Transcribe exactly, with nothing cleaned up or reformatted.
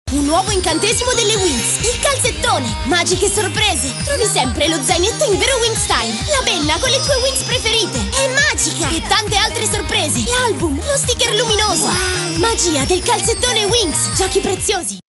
Un nuovo incantesimo delle Winx, il calzettone. Magiche sorprese. Trovi sempre lo zainetto in vero Winx Style, la penna con le tue Winx preferite. È magica! E tante altre sorprese. L'album, lo sticker luminoso. Wow. Magia del calzettone Winx. Giochi preziosi.